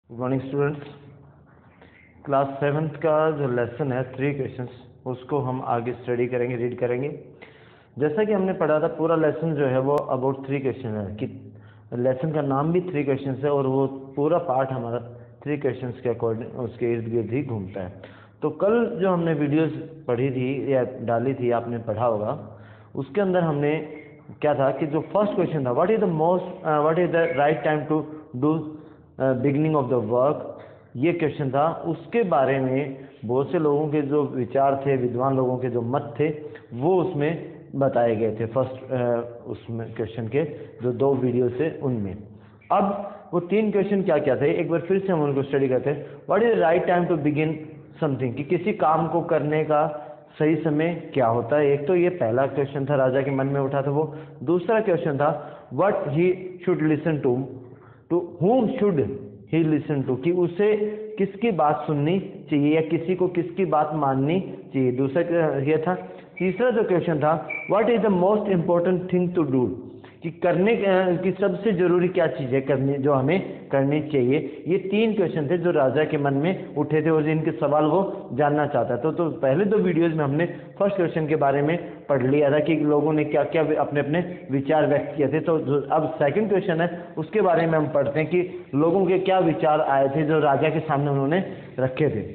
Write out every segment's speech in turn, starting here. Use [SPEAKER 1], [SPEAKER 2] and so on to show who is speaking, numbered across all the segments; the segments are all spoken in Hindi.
[SPEAKER 1] Good morning students. Class 7th का जो लेसन है 3 क्वेश्चंस, उसको हम आगे स्टडी करेंगे, रीड करेंगे। जैसा कि हमने पढ़ा था, पूरा लेसन जो है वो अबाउट 3 क्वेश्चन है, कि लेसन का नाम भी 3 क्वेश्चंस है और वो पूरा पार्ट हमारा 3 क्वेश्चंस के अकॉर्डिंग उसके इर्द गिर्द ही घूमता है। तो कल जो हमने वीडियोस पढ़ी थी या डाली थी, आपने पढ़ा होगा, उसके अंदर हमने क्या था कि जो फर्स्ट क्वेश्चन था, what is the right time to do beginning of the work, ये क्वेश्चन था। उसके बारे में बहुत से लोगों के जो विचार थे, विद्वान लोगों के जो मत थे, वो उसमें बताए गए थे फर्स्ट उसमें क्वेश्चन के जो 2 वीडियो से उनमें। अब वो 3 क्वेश्चन क्या क्या थे, एक बार फिर से हम उनको स्टडी करते हैं। What is the right time to begin something, कि किसी काम को करने का सही समय क्या होता है। एक तो ये पहला क्वेश्चन था, राजा के मन में उठा था वो। दूसरा क्वेश्चन था what he should listen to whom should he listen to, कि उसे किसकी बात सुननी चाहिए या किसी को किसकी बात माननी चाहिए। दूसरा ये था। तीसरा जो क्वेश्चन था, what is the most important thing to do, कि करने की सबसे जरूरी क्या चीज़ है करने, जो हमें करनी चाहिए। ये 3 क्वेश्चन थे जो राजा के मन में उठे थे और जिनके सवाल वो जानना चाहता था। तो पहले 2 वीडियोस में हमने फर्स्ट क्वेश्चन के बारे में पढ़ लिया था कि लोगों ने क्या क्या अपने अपने विचार व्यक्त किए थे। तो अब सेकंड क्वेश्चन है, उसके बारे में हम पढ़ते हैं कि लोगों के क्या विचार आए थे जो राजा के सामने उन्होंने रखे थे।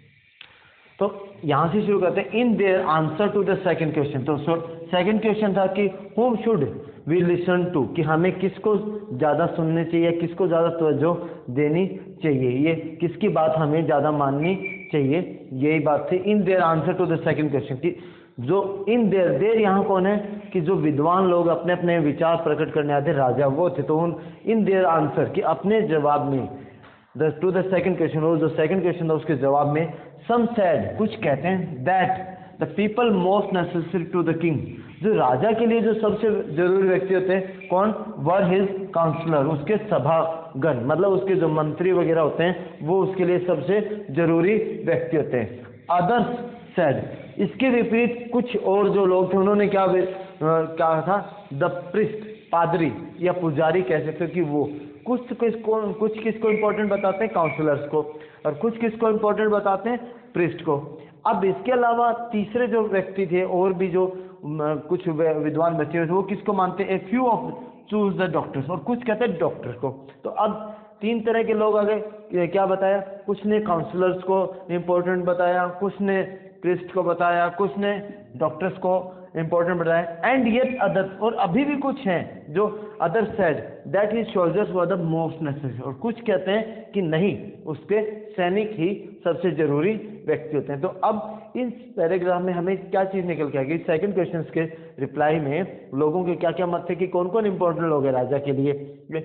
[SPEAKER 1] तो यहाँ से शुरू करते हैं। In their answer to the second question, तो सेकंड क्वेश्चन था कि whom should we listen to, कि हमें किसको ज़्यादा सुनने चाहिए, किसको ज़्यादा तवज्जो देनी चाहिए, ये किसकी बात हमें ज़्यादा माननी चाहिए, यही बात थी। In their answer to the second question, कि जो इन देयर यहाँ कौन है, कि जो विद्वान लोग अपने अपने विचार प्रकट करने आते राजा, वो थे। तो उन इन देयर आंसर, कि अपने जवाब में टू द सेकंड क्वेश्चन, और जो सेकंड क्वेश्चन था उसके जवाब में सम सेड, कुछ कहते हैं, that the people most necessary to the king, जो राजा के लिए जो सबसे जरूरी व्यक्ति होते हैं कौन, वर हिज काउंसलर, उसके सभागण, मतलब उसके जो मंत्री वगैरह होते हैं वो उसके लिए सबसे जरूरी व्यक्ति होते हैं। अदर्स सेड, इसके विपरीत कुछ और जो लोग थे उन्होंने क्या कहा था, द प्रिस्ट, पादरी या पुजारी कह सकते हो, कि वो कुछ किसको इंपॉर्टेंट बताते हैं, काउंसलर्स को, और कुछ किसको इंपॉर्टेंट बताते हैं, प्रिस्ट को। अब इसके अलावा तीसरे जो व्यक्ति थे और भी जो कुछ विद्वान बचे हुए थे, वो किसको मानते हैं, a few of choose the doctors, और कुछ कहते हैं डॉक्टर्स को। तो अब 3 तरह के लोग आ गए। क्या बताया, कुछ ने काउंसलर्स को इंपॉर्टेंट बताया, कुछ ने प्रिस्ट को बताया, कुछ ने डॉक्टर्स को इंपॉर्टेंट बताया। एंड येट अदर, और अभी भी कुछ हैं जो other said that his soldiers were the most necessary, और कुछ कहते हैं कि नहीं, उसके सैनिक ही सबसे जरूरी व्यक्ति होते हैं। तो अब इस पैराग्राफ में हमें क्या चीज निकल के आएगी, सेकंड क्वेश्चन के रिप्लाई में लोगों के क्या क्या मत थे कि कौन कौन इंपॉर्टेंट लोग हैं राजा के लिए।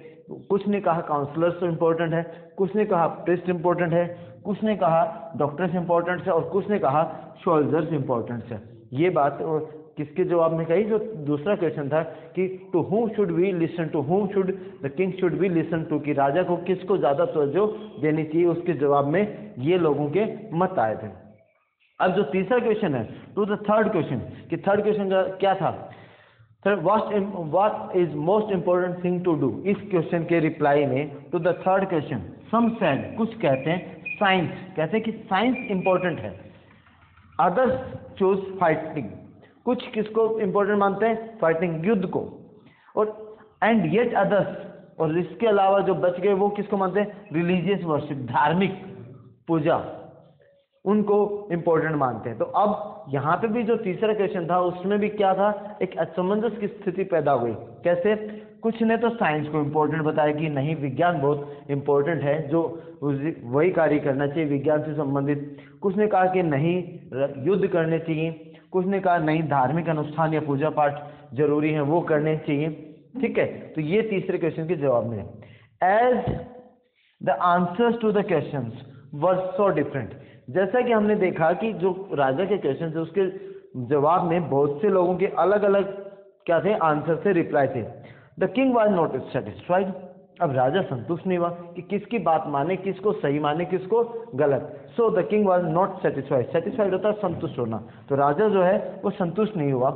[SPEAKER 1] कुछ ने कहा काउंसलर्स तो इंपॉर्टेंट है, कुछ ने कहा प्रिस्ट इंपॉर्टेंट है, कुछ ने कहा डॉक्टर्स इंपॉर्टेंट है, और कुछ ने कहा सोल्जर्स इंपॉर्टेंट है। ये बात किसके जवाब में कही, जो दूसरा क्वेश्चन था कि to whom should we listen to, whom should the king should we listen to, कि राजा को किसको ज्यादा तवज्जो देनी चाहिए, उसके जवाब में ये लोगों के मत आए थे। अब जो तीसरा क्वेश्चन है, टू द थर्ड क्वेश्चन, कि थर्ड क्वेश्चन क्या था, what is most important thing to do. इस क्वेश्चन के रिप्लाई में to the third question, some said, कुछ कहते हैं साइंस, कहते हैं कि साइंस इंपॉर्टेंट है। अदर्स चूज फाइटिंग, कुछ किसको इंपॉर्टेंट मानते हैं, फाइटिंग, युद्ध को। और एंड येट अदर्स, और इसके अलावा जो बच गए वो किसको मानते हैं, रिलीजियस वर्शिप, धार्मिक पूजा, उनको इंपॉर्टेंट मानते हैं। तो अब यहाँ पे भी जो तीसरा क्वेश्चन था उसमें भी क्या था, एक असमंजस की स्थिति पैदा हुई। कैसे, कुछ ने तो साइंस को इंपॉर्टेंट बताया कि नहीं, विज्ञान बहुत इंपॉर्टेंट है, जो वही कार्य करना चाहिए विज्ञान से संबंधित। कुछ ने कहा कि नहीं, युद्ध करने चाहिए, कुछ ने कहा नहीं, धार्मिक अनुष्ठान या पूजा पाठ जरूरी है, वो करने चाहिए। ठीक है, तो ये तीसरे क्वेश्चन के जवाब में है। As the answers to the questions were so different, जैसा कि हमने देखा कि जो राजा के क्वेश्चन थे उसके जवाब में बहुत से लोगों के अलग अलग क्या थे, आंसर से रिप्लाई थे। The king was not satisfied, अब राजा संतुष्ट नहीं हुआ कि किसकी बात माने, किसको सही माने, किसको गलत। So the king was not satisfied, satisfied होता है संतुष्ट होना, तो राजा जो है वो संतुष्ट नहीं हुआ।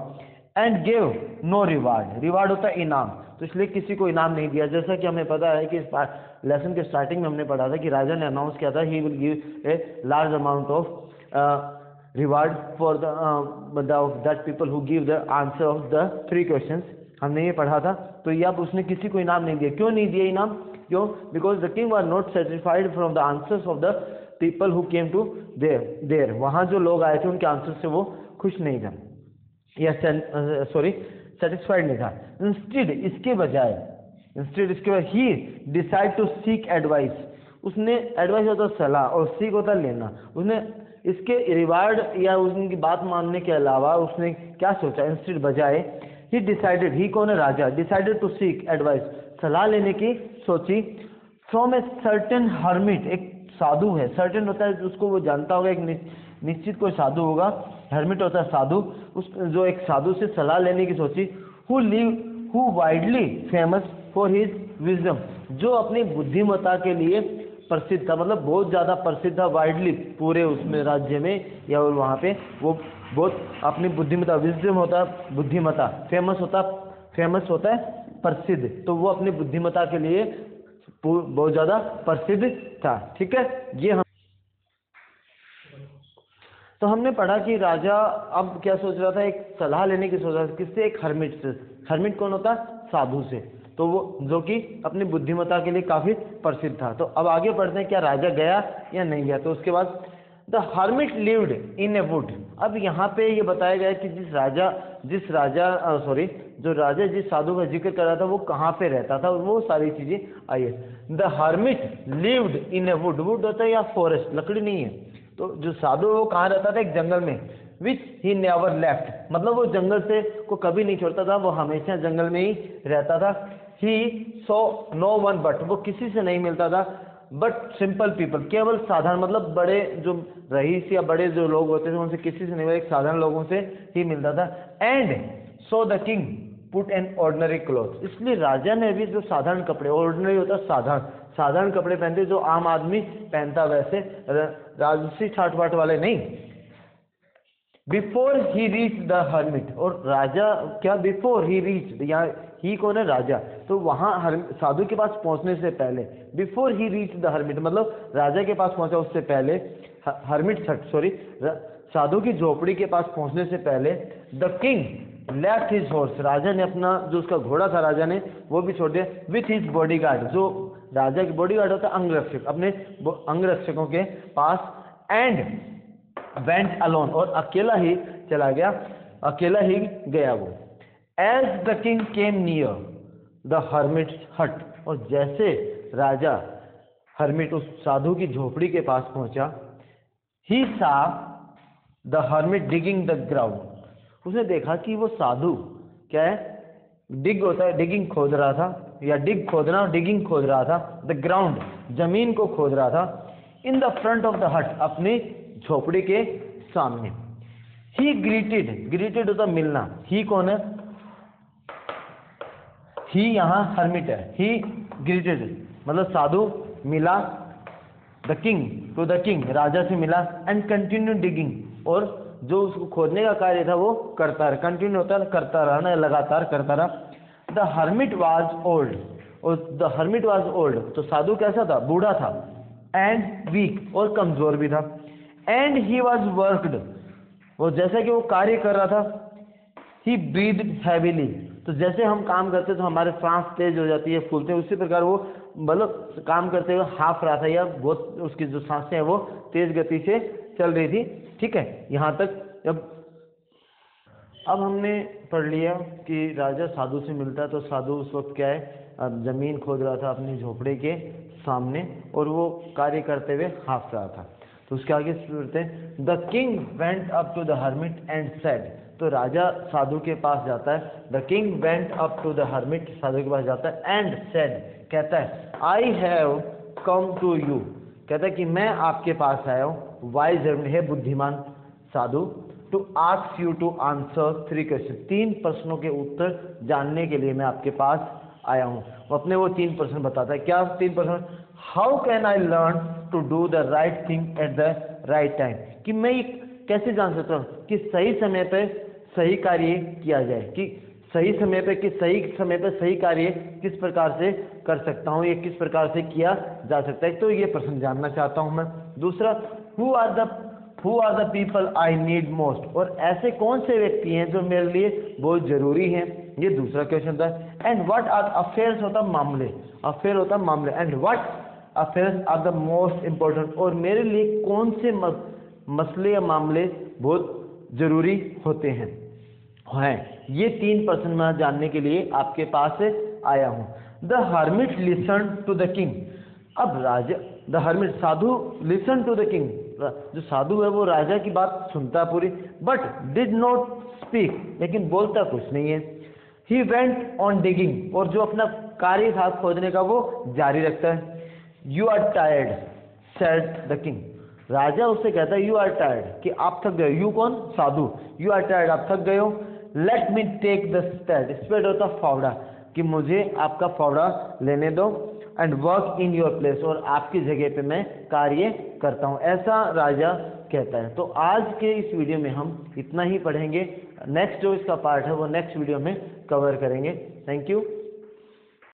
[SPEAKER 1] And gave no reward, reward होता है इनाम, तो इसलिए किसी को इनाम नहीं दिया। जैसा कि हमें पता है कि इस लेसन के स्टार्टिंग में हमने पढ़ा था कि राजा ने अनाउंस किया था he will give a large amount of reward for that people who give the answer of the 3 questions, हमने ये पढ़ा था। तो ये अब उसने किसी को इनाम नहीं दिया। क्यों नहीं दिया इनाम? क्यों? Because the king was not satisfied from the answers of the people who came to there, वहाँ जो लोग आए थे उनके आंसर से वो खुश नहीं था, या सॉरी सेटिस्फाइड नहीं था। इंस्टेड इसके बजाय he decide to seek advice, उसने एडवाइस होता सलाह और सीक होता लेना, उसने इसके रिवार्ड या उनकी बात मानने के अलावा उसने क्या सोचा? इंस्टेड बजाय ही डिसाइडेड, ही कौन है? राजा, डिसाइडेड टू सीक एडवाइस, सलाह लेने की सोची, फ्रॉम ए सर्टेन हर्मिट, एक साधु है, सर्टेन होता है उसको वो जानता होगा, एक निश्चित कोई साधु होगा, हर्मिट होता है साधु, उस जो एक साधु से सलाह लेने की सोची, who widely famous for his wisdom, जो अपनी बुद्धिमत्ता के लिए प्रसिद्ध था, मतलब बहुत ज़्यादा प्रसिद्ध था, वाइडली पूरे उसमें राज्य में या और वहाँ पे वो बहुत अपनी बुद्धिमत्ता, विजडम होता है बुद्धिमत्ता, फेमस होता है प्रसिद्ध, तो वो अपनी बुद्धिमत्ता के लिए बहुत ज़्यादा प्रसिद्ध था। ठीक है, ये हम तो हमने पढ़ा कि राजा अब क्या सोच रहा था? एक सलाह लेने की सोच रहा था, किससे? एक हर्मिट से। हर्मिट कौन होता? साधु से, तो वो जो कि अपनी बुद्धिमत्ता के लिए काफी प्रसिद्ध था। तो अब आगे पढ़ते हैं, क्या राजा गया या नहीं गया? तो उसके बाद the hermit lived in a wood, अब यहाँ पे ये बताया गया कि जो राजा जिस साधु का जिक्र कर रहा था वो कहाँ पे रहता था, वो सारी चीजें आई है। The hermit lived in a wood, wood होता है या फॉरेस्ट, लकड़ी नहीं है, तो जो साधु वो कहाँ रहता था? एक जंगल में, विच ही नेवर लेफ्ट, मतलब वो जंगल से को कभी नहीं छोड़ता था, वो हमेशा जंगल में ही रहता था। He saw no one but, वो किसी से नहीं मिलता था, बट सिंपल पीपल, केवल साधारण, मतलब बड़े जो रईस या बड़े जो लोग होते थे उनसे किसी से नहीं मिलता, एक साधारण लोगों से ही मिलता था। And so the king put an ordinary cloth, इसलिए राजा ने भी जो साधारण कपड़े, ऑर्डिनरी होता है साधारण कपड़े पहनते जो आम आदमी पहनता, वैसे राजसी ठाट बाट वाले नहीं। Before he reach the hermit, और राजा क्या? बिफोर ही रीच, यहाँ ही कौन है? राजा, तो वहाँ साधु के पास पहुंचने से पहले, before he reach the hermit, मतलब राजा के पास पहुंचा उससे पहले, साधु की झोपड़ी के पास पहुंचने से पहले, the king left his horse, राजा ने अपना जो उसका घोड़ा था राजा ने वो भी छोड़ दिया, विथ हिज बॉडीगार्ड, जो राजा की बॉडीगार्ड होता है अंगरक्षक, अपने अंगरक्षकों के पास, एंड वेंट अलोन, और अकेला ही चला गया, अकेला ही गया वो। As the king came near the hermit hut, और जैसे राजा हर्मिट उस साधु की झोपड़ी के पास पहुंचा, he saw the hermit digging the ground, उसने देखा कि वो साधु क्या है? डिग होता है, डिगिंग खोद रहा था, या डिग खोदना, डिगिंग खोद रहा था, द ग्राउंड जमीन को खोद रहा था, in the front of the hut, अपनी झोपड़ी के सामने। ही ग्रीटेड होता मिलना, ही कौन है? ही यहाँ हर्मिट है, ही ग्रीटेड मतलब साधु मिला, the king to the king, राजा से मिला, एंड कंटिन्यू डिगिंग, और जो उसको खोदने का कार्य था वो करता रहा, कंटिन्यू होता है करता रहा ना, लगातार करता रहा। द हर्मिट वाज ओल्ड, और द हर्मिट वाज ओल्ड, तो साधु कैसा था? बूढ़ा था, एंड वीक, और कमजोर भी था, एंड ही वॉज वर्कड, वो जैसा कि वो कार्य कर रहा था, ही ब्रीथड हैवीली, तो जैसे हम काम करते तो हमारे सांस तेज हो जाती है, फूलते हैं, उसी प्रकार वो मतलब काम करते हुए हाफ रहा था, या बहुत उसकी जो सांसें हैं वो तेज गति से चल रही थी। ठीक है, यहाँ तक अब हमने पढ़ लिया कि राजा साधु से मिलता है, तो साधु उस वक्त क्या है? जमीन खोद रहा था अपनी झोपड़े के सामने, और वो कार्य करते हुए हाफ रहा था। तो उसके आगे सुनते हैं, the king went up to the hermit and said, तो राजा साधु के पास जाता है, the king went up to the hermit, साधु के पास जाता है, एंड सेड, कहता है, I have come to you, कहता है कि मैं आपके पास आया हूँ, वाइज है बुद्धिमान साधु, to ask you to answer 3 question, 3 प्रश्नों के उत्तर जानने के लिए मैं आपके पास आया हूँ। वो अपने वो 3 प्रश्न बताता है। क्या 3 प्रश्न? How can I learn to do the right thing at the right time, कि मैं कैसे जान सकता हूँ कि सही समय पे सही कार्य किया जाए, कि सही समय पे सही कार्य किस प्रकार से कर सकता हूँ, ये किस प्रकार से किया जा सकता है, तो ये प्रश्न जानना चाहता हूँ मैं। दूसरा, who are the people I need most, और ऐसे कौन से व्यक्ति हैं जो मेरे लिए बहुत जरूरी हैं, ये दूसरा क्वेश्चन था। एंड व्हाट आर अफेयर्स होता मामले, अफेयर होता मामले, and what affairs are the most important, और मेरे लिए कौन से मसले या मामले बहुत जरूरी होते हैं। ये 3 प्रश्न मैं जानने के लिए आपके पास आया हूँ। The hermit listen to the king, अब राजा, द हर्मिट साधु लिसन टू द किंग, जो साधु है वो राजा की बात सुनता पूरी, बट डिड नॉट स्पीक, लेकिन बोलता कुछ नहीं है। ही वेंट ऑन डिगिंग, और जो अपना कार्य था खोजने का वो जारी रखता है। You are tired said the king, राजा उससे कहता है यू आर टायर्ड, कि आप थक गए। यू कौन? साधु। यू आर टायर्ड, आप थक गए हो। Let me take the spade, spade होता फावड़ा, कि मुझे आपका फावड़ा लेने दो। And work in your place, और आपकी जगह पे मैं कार्य करता हूँ, ऐसा राजा कहता है। तो आज के इस वीडियो में हम इतना ही पढ़ेंगे, नेक्स्ट जो इसका पार्ट है वो नेक्स्ट वीडियो में कवर करेंगे। Thank you.